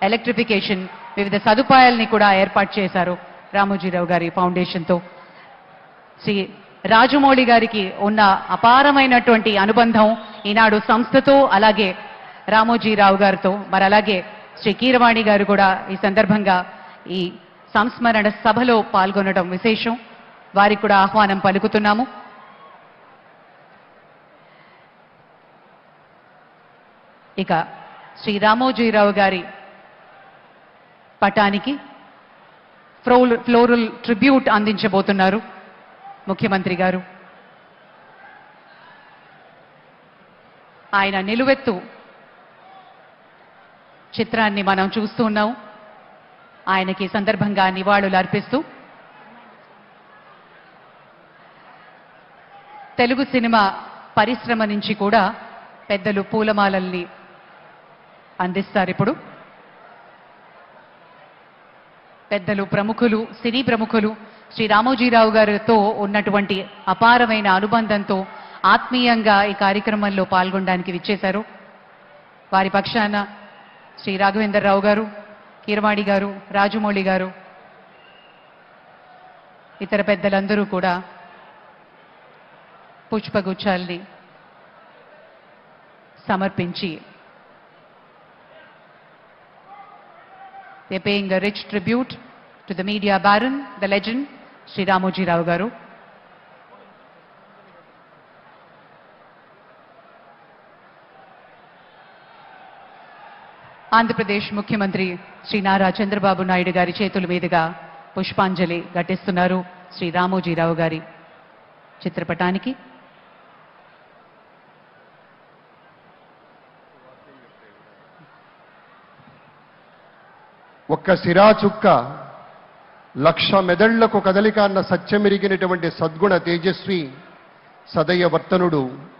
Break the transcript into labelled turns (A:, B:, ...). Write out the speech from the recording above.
A: Electrification వివిధ సదుపాయాల్ని కూడా ఏర్పాటు చేశారు రామోజీరావు గారి ఫౌండేషన్తో. శ్రీ రాజమౌళి గారికి ఉన్న అపారమైనటువంటి అనుబంధం ఈనాడు సంస్థతో, అలాగే రామోజీరావు గారితో, మరి అలాగే శ్రీ కీరవాణి గారు కూడా ఈ సందర్భంగా ఈ సంస్మరణ సభలో పాల్గొనడం విశేషం. వారికి కూడా ఆహ్వానం పలుకుతున్నాము. ఇక శ్రీ రామోజీరావు గారి పటానికి ఫ్లోరల్ ట్రిబ్యూట్ అందించబోతున్నారు ముఖ్యమంత్రి గారు. ఆయన నిలువెత్తు చిత్రాన్ని మనం చూస్తూ ఉన్నాం. ఆయనకి సందర్భంగా నివాళులు అర్పిస్తూ తెలుగు సినిమా పరిశ్రమ నుంచి కూడా పెద్దలు పూలమాలల్ని అందిస్తారు. ఇప్పుడు పెద్దలు, ప్రముఖులు, సినీ ప్రముఖులు శ్రీ రామోజీరావు గారితో ఉన్నటువంటి అపారమైన అనుబంధంతో ఆత్మీయంగా ఈ కార్యక్రమంలో పాల్గొనడానికి విచ్చేశారు. వారి పక్షాన శ్రీ రాఘవేంద్రరావు గారు, కీరవాణి గారు, రాజమౌళి గారు, ఇతర పెద్దలందరూ కూడా పుష్పగుచ్చాల్ని సమర్పించి they're paying a rich tribute to the media baron, the legend, Sri Ramoji Rao garu. Andhra Pradesh ముఖ్యమంత్రి శ్రీ నారా చంద్రబాబు నాయుడు గారి చేతుల మీదుగా పుష్పాంజలి ఘటిస్తున్నారు శ్రీ రామోజీరావు గారి చిత్రపటానికి.
B: ఒక్క సిరా చుక్క లక్ష మెదళ్లకు కదలిక అన్న సత్యమెరిగినటువంటి సద్గుణ తేజస్వి సదయ వర్తనుడు